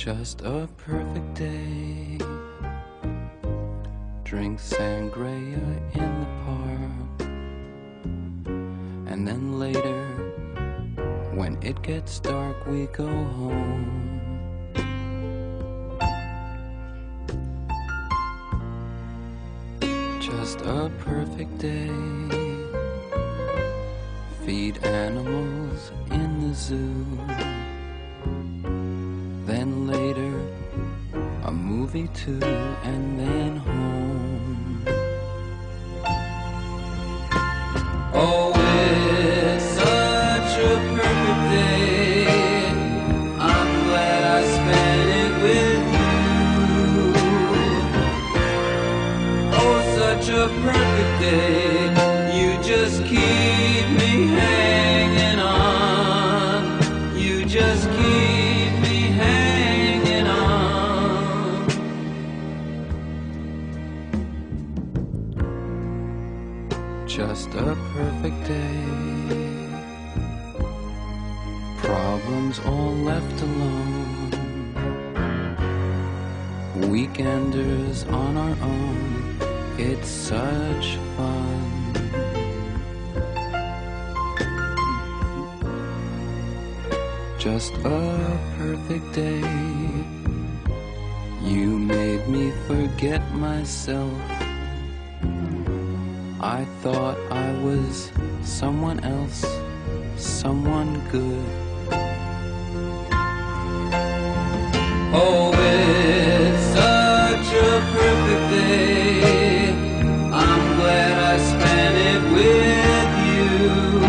Just a perfect day. Drink sangria in the park, and then later, when it gets dark, we go home. Just a perfect day. Feed animals in the zoo. Then later, a movie too, and then home. Oh, it's such a perfect day. I'm glad I spent it with you. Oh, such a perfect day. You just keep me hanging on. You just keep me hanging on. Just a perfect day. Problems all left alone. Weekenders on our own. It's such fun. Just a perfect day. You made me forget myself. I thought I was someone else, someone good. Oh, it's such a perfect day. I'm glad I spent it with you.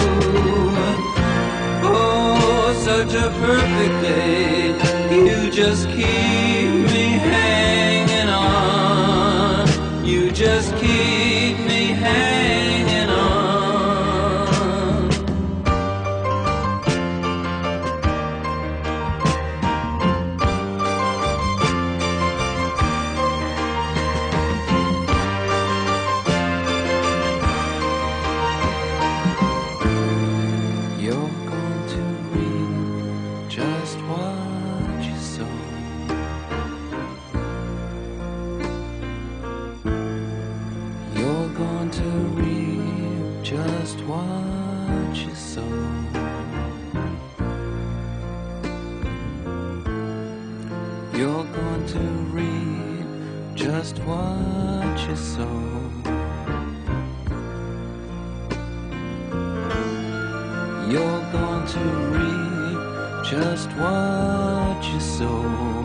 Oh, such a perfect day. You just keep me hanging on. You just keep me hanging on. You're going to read just what you saw. You're going to read just what you saw. You're going to read just what you saw. You're going to read just what you saw.